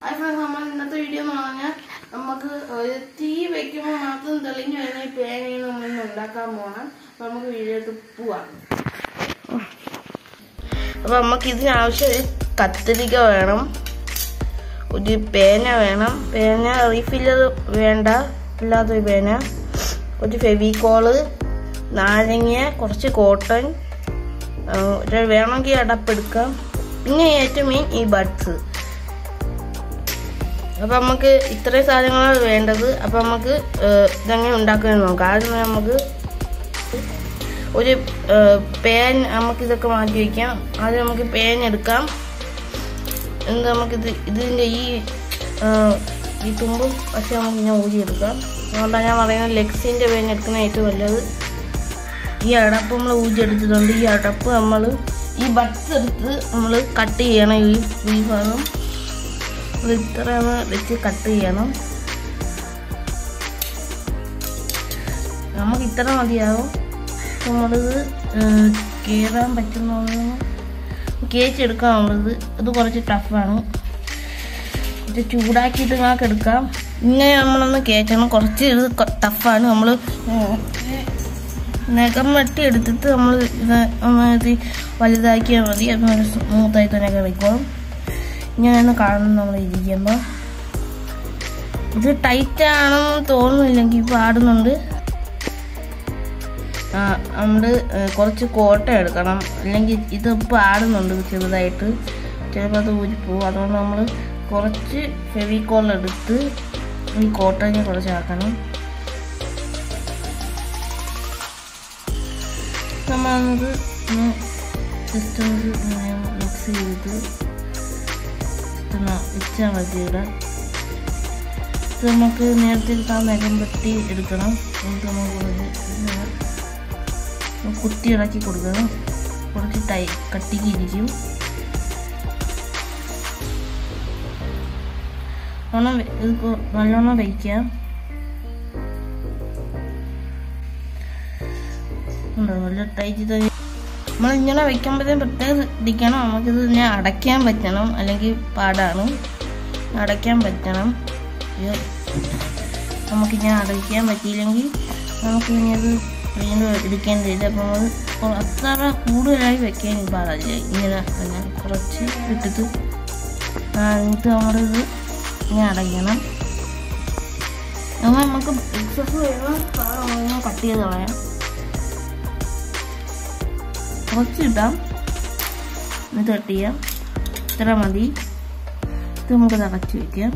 നമ്മൾ ഇന്നത്തെ വീഡിയോ എന്ന് പറഞ്ഞാൽ നമുക്ക് തീ വെക്കുമ്പോൾ മാത്രം തെളിഞ്ഞു വരുന്ന ഈ പേനയിൽ നമ്മളിന്ന് ഉണ്ടാക്കാൻ പോകണം. അപ്പം നമുക്ക് വീഡിയോക്ക് പോവാം. അപ്പം നമുക്ക് ഇതിനാവശ്യം ഒരു കത്തിരിക്ക വേണം, ഒരു പേന വേണം, പേന റീഫില്ലർ വേണ്ട, അല്ലാത്തൊരു പേന, കുറച്ച് ഫെവിക്കോള്, നാരങ്ങ, കുറച്ച് കോട്ടൺ വേണമെങ്കിൽ അടപ്പെടുക്കാം, പിന്നെ ഏറ്റവും മെയിൻ ഈ ബഡ്സ്. അപ്പം നമുക്ക് ഇത്രയും സാധനങ്ങളാണ് വേണ്ടത്. അപ്പം നമുക്ക് ഇതെങ്ങനെ ഉണ്ടാക്കുന്നത് നോക്കാം. ആദ്യം നമുക്ക് ഒരു പേൻ, നമുക്കിതൊക്കെ മാറ്റി വയ്ക്കാം. ആദ്യം നമുക്ക് പേൻ എടുക്കാം. എന്നിട്ട് നമുക്കിത് ഇതിൻ്റെ ഈ തുമ്പും പക്ഷെ നമുക്ക് ഇങ്ങനെ ഊരിയെടുക്കാം. അതുകൊണ്ടാണ് ഞാൻ പറയുന്നത് ലെക്സിൻ്റെ പേൻ എടുക്കുന്ന ഏറ്റവും നല്ലത്. ഈ അടപ്പ് നമ്മൾ ഊരിയെടുത്തിട്ടുണ്ട്. ഈ അടപ്പ് നമ്മൾ ഈ ബഡ്സ് എടുത്ത് നമ്മൾ കട്ട് ചെയ്യണം. ഈ ഭാഗം ഇത്ര വെച്ച് കട്ട് ചെയ്യണം. നമുക്ക് ഇത്ര മതിയാവും. നമ്മളിത് കീറാൻ പറ്റുന്ന കേച്ചെടുക്കാം. നമ്മളിത് ഇത് കുറച്ച് ടഫാണ്. ഇത് ചൂടാക്കിയിട്ട് നിങ്ങൾക്ക് എടുക്കാം. ഇങ്ങനെ നമ്മളൊന്ന് കേച്ചണം. കുറച്ച് ഇത് ടഫാണ്. നമ്മൾ നഖം വെട്ടി എടുത്തിട്ട് നമ്മൾ ഇത് വലുതാക്കിയാൽ മതി. അപ്പം സ്മൂത്തായി തന്നെ കിടക്കും. ഇങ്ങനെയാണ് കാണുന്നത് നമ്മൾ ഇരിക്കുമ്പോൾ. ഇത് ടൈറ്റാണെന്ന് തോന്നുന്നില്ലെങ്കിൽ പാടുന്നുണ്ട്. നമ്മൾ കുറച്ച് കോട്ട എടുക്കണം, അല്ലെങ്കിൽ ഇത് പാടുന്നുണ്ട് ചെറുതായിട്ട്, ചിലപ്പോൾ അത് ഊരിപ്പോവും. അതുകൊണ്ട് നമ്മൾ കുറച്ച് ഫെവിക്കോൾ എടുത്ത് ഈ കോട്ടനെ കുറച്ച് ആക്കണം. നമ്മളത് ജസ്റ്റ് മിക്സ് ചെയ്തിട്ട് വെച്ചാൽ മതി. ഇവിടെ ഇത് നമുക്ക് നേരത്തെ നഖം വെട്ടി എടുക്കണം. എന്നിട്ട് നമുക്ക് കുത്തി ഇളക്കി കൊടുക്കണം. കുറച്ച് കട്ടിക്ക് ഇരിക്കും. ഇത് നല്ലോണം വയ്ക്കാം. നല്ല ടൈറ്റ് നമ്മളിങ്ങനെ വയ്ക്കുമ്പോഴത്തേക്കും പ്രത്യേകം ശ്രദ്ധിക്കണം. നമുക്കിത് ഇങ്ങനെ അടയ്ക്കാൻ പറ്റണം, അല്ലെങ്കിൽ പാടാണ്. അടയ്ക്കാൻ പറ്റണം. നമുക്കിങ്ങനെ അടയ്ക്കാൻ പറ്റിയില്ലെങ്കിൽ നമുക്കിനി അത് വീണ്ടും എടുക്കേണ്ടി വരും. അപ്പം നമ്മൾ അത്ര കൂടുതലായി വെക്കാൻ പാടില്ല. ഇങ്ങനെ കുറച്ച് ഇട്ടിട്ട് എന്നിട്ട് നമ്മളിത് ഇങ്ങനെ അടയ്ക്കണം. അങ്ങനെ നമുക്ക് എക്സസ് വരുന്ന കട്ട് ചെയ്ത് കളയാം. കുറച്ച് ഇടാം, എന്നിട്ട് കട്ട് ചെയ്യാം. ഇത്ര മതി. ഇത് നമുക്ക് അടച്ച് വയ്ക്കാം.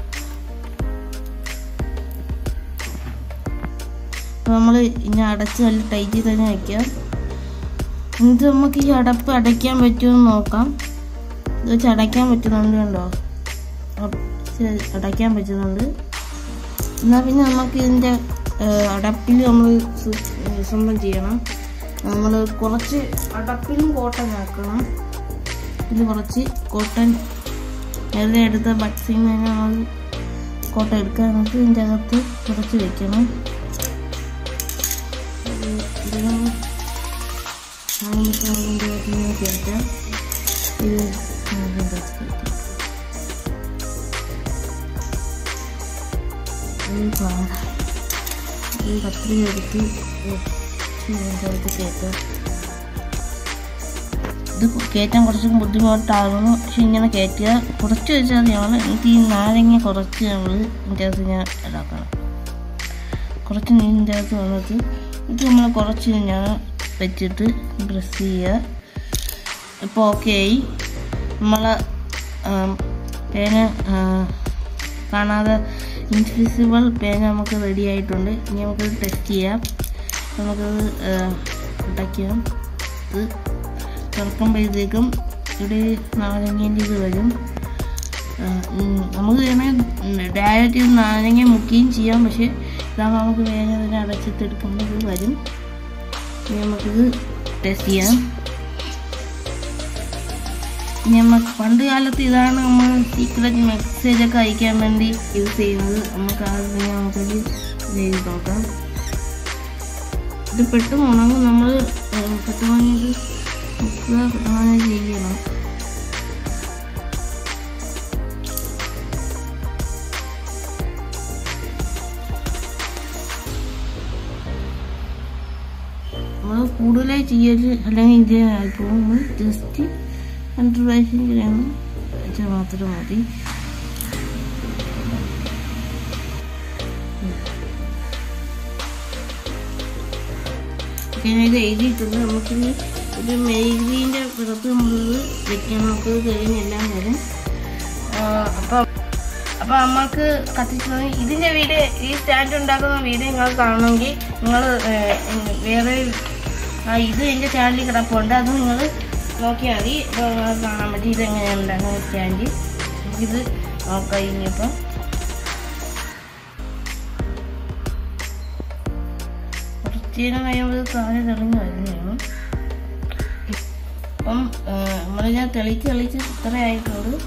നമ്മൾ ഇനി അടച്ച് നല്ല ടൈറ്റിൽ തന്നെ വയ്ക്കാം. എന്നിട്ട് നമുക്ക് ഈ അടപ്പ് അടയ്ക്കാൻ പറ്റുമെന്ന് നോക്കാം. ഇത് വെച്ച് അടയ്ക്കാൻ പറ്റുന്നുണ്ട്. കണ്ടോ, അടയ്ക്കാൻ പറ്റുന്നുണ്ട്. എന്നാൽ പിന്നെ നമുക്ക് ഇതിൻ്റെ അടപ്പിൽ നമ്മൾ സംഭവം ചെയ്യണം. നമ്മൾ കുറച്ച് അടപ്പിലും കോട്ടൺ ആക്കണം. ഇതിൽ കുറച്ച് കോട്ടൺ നേരത്തെ എടുത്ത ബഡ്സിൽ നിന്ന് നമ്മൾ കോട്ടൺ എടുക്കുക. എന്നിട്ട് ഇതിൻ്റെ അകത്ത് കുറച്ച് വെക്കണം. കയറ്റാം. ഇത് കത്രിക എടുത്ത് കയറ്റാം. ഇത് കയറ്റാൻ കുറച്ച് ബുദ്ധിമുട്ടാകുന്നു. പക്ഷെ ഇങ്ങനെ കയറ്റുക. കുറച്ച് വെച്ചാൽ മതിയാണ്. എന്നിട്ട് ഈ നാരങ്ങ കുറച്ച് നമ്മൾ ഇതിൻ്റെ അകത്ത് ഞാൻ ഇടാക്കണം. കുറച്ച് ഇതിൻ്റെ അകത്ത് വന്നിട്ട് ഇത് നമ്മൾ കുറച്ച് ഞാൻ വെച്ചിട്ട് പ്രസ് ചെയ്യുക. ഇപ്പോൾ ഓക്കെ ആയി. നമ്മളെ പേന കാണാതെ ഇൻവിസിബിൾ പേന നമുക്ക് റെഡി ആയിട്ടുണ്ട്. ഇനി നമുക്കത് ടെസ്റ്റ് ചെയ്യാം. നമുക്കത് അടയ്ക്കാം. ഇത് തുറക്കുമ്പോഴത്തേക്കും ഇവിടെ നാരങ്ങേൻ്റെ ഇത് വരും. നമുക്ക് വേണമെങ്കിൽ ഡയറക്റ്റ് ഇത് നാരങ്ങ മുക്കുകയും ചെയ്യാം. പക്ഷേ ഇതാകുമ്പോൾ നമുക്ക് വേഗം തന്നെ അടച്ചിട്ടെടുക്കുമ്പോൾ ഇത് വരും. ഇനി നമുക്കിത് ടെസ്റ്റ് ചെയ്യാം. ഇനി നമുക്ക് പണ്ട് കാലത്ത് ഇതാണ് നമ്മൾ സീക്രട്ട് മെസ്സേജൊക്കെ അയക്കാൻ വേണ്ടി യൂസ് ചെയ്യുന്നത്. നമുക്ക് ആദ്യം നമുക്കത് ചെയ്ത് നോക്കാം. ഇത് പെട്ടെന്ന് ഉണങ്ങും. നമ്മൾ പെട്ടെന്ന് ഇത് പെട്ടെന്ന് ചെയ്യണം. കൂടുതലായി ചെയ്യല് അല്ലെങ്കിൽ ഇതേ ആയിപ്പോകുമ്പോൾ ജസ്റ്റ് 100 പ്രാവശ്യം ചെയ്യണം വെച്ചാൽ മാത്രം മതി. ഇത് എഴുതിയിട്ടുണ്ട്. നമുക്കിനി ഒരു മെഴുകിൻ്റെ പുറത്ത് നമ്മളത് വെക്കണം. നമുക്ക് കഴിഞ്ഞെല്ലാം വരും. അപ്പം നമ്മൾക്ക് കത്തിച്ചു ഇതിൻ്റെ വീഡിയോ ഈ സ്റ്റാൻഡ് ഉണ്ടാക്കുന്ന വീഡിയോ നിങ്ങൾ കാണണമെങ്കിൽ നിങ്ങൾ വേറെ ഇത് എൻ്റെ ചാനലിൽ കിടപ്പുണ്ട്. അത് നിങ്ങൾ നോക്കിയാൽ മതി. കാണാൻ പറ്റി ഇതെങ്ങനെയാണ് ഉണ്ടാക്കുന്ന സ്റ്റാൻഡ്. നമുക്കിത് നോക്കാം. ഇനിയിപ്പം കുറച്ച് നേരം കഴിയുമ്പോൾ താഴെ തെളിഞ്ഞ് വരുന്നതാണ്. അപ്പം നമ്മളിങ്ങനെ തെളിച്ച് ഇത്ര ആയിട്ടുള്ളൂ.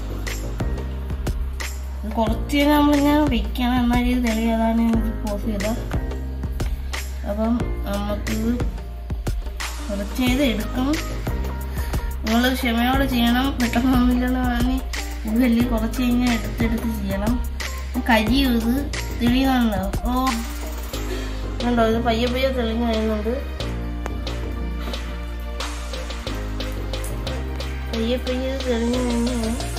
കുറച്ച് നേരം നമ്മളിങ്ങനെ വെക്കണം. എന്നാൽ ഇത് തെളിയാതാണ് എനിക്ക് പോസ് ചെയ്തത്. അപ്പം നമുക്കിത് കുറച്ച് ചെയ്ത് എടുക്കണം. നിങ്ങൾ ക്ഷമയോടെ ചെയ്യണം. പെട്ടെന്നൊന്നുമില്ലെന്ന് പറഞ്ഞ് ഇത് വലിയ കുറച്ച് കഴിഞ്ഞാൽ എടുത്തെടുത്ത് ചെയ്യണം. കരിയും ഇത് തെളിയുന്നുണ്ടോ? ഉണ്ടോ? ഇത് പയ്യെ തെളിഞ്ഞ് കഴിയുന്നുണ്ട്. പയ്യെ തെളിഞ്ഞ് കഴിഞ്ഞ്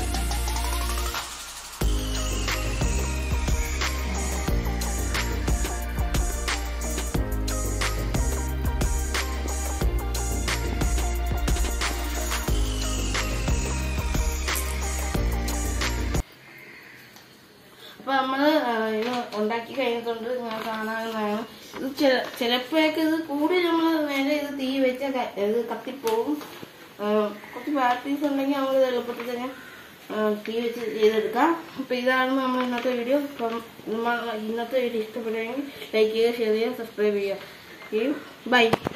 അപ്പൊ നമ്മള് ഇത് ഉണ്ടാക്കി കഴിഞ്ഞിട്ടുണ്ട്. നിങ്ങൾ കാണാവുന്നതാണ്. ഇത് ചിലപ്പോഴൊക്കെ ഇത് കൂടി നമ്മൾ നേരെ ഇത് തീ വെച്ചാൽ ഇത് കത്തിപ്പോവും. കുറച്ച് ബാറ്ററീസ് ഉണ്ടെങ്കിൽ നമ്മൾ ഇത് എളുപ്പത്തിൽ തന്നെ തീ വെച്ച് ചെയ്തെടുക്കാം. അപ്പൊ ഇതാണ് നമ്മൾ ഇന്നത്തെ വീഡിയോ. അപ്പം ഇന്നത്തെ വീഡിയോ ഇഷ്ടപ്പെടുകയാണെങ്കിൽ ലൈക്ക് ചെയ്യുക, ഷെയർ ചെയ്യുക, സബ്സ്ക്രൈബ് ചെയ്യുക. ബൈ.